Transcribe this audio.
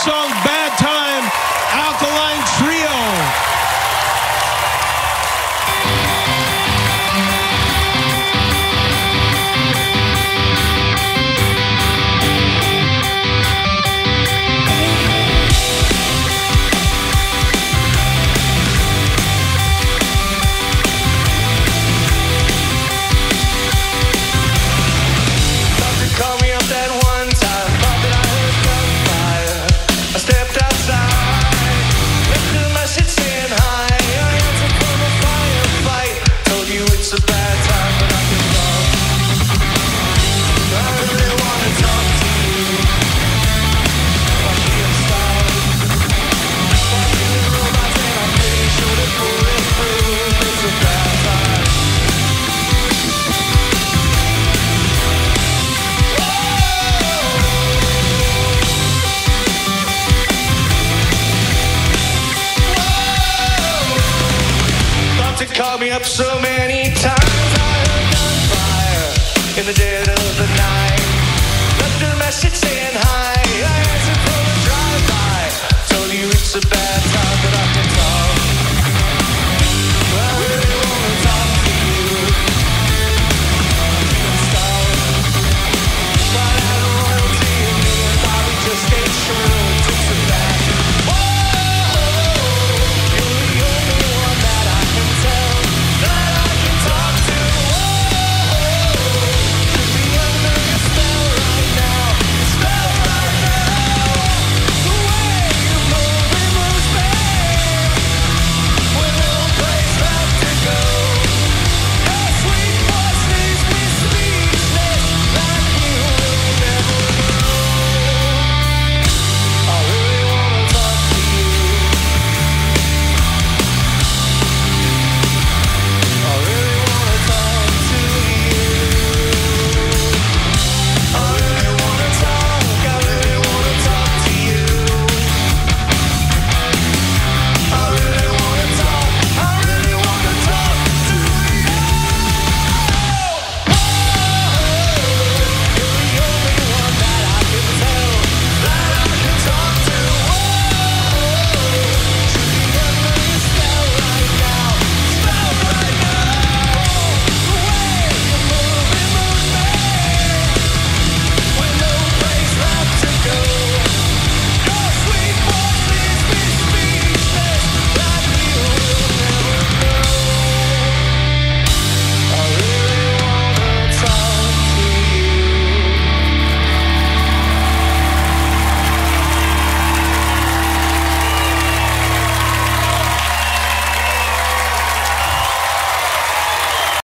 song Bad Time, Alkaline Trio. Called me up so many times, I heard gunfire in the dead of the night. Left a message saying hi, I answered from a drive-by, told you it's a bad time.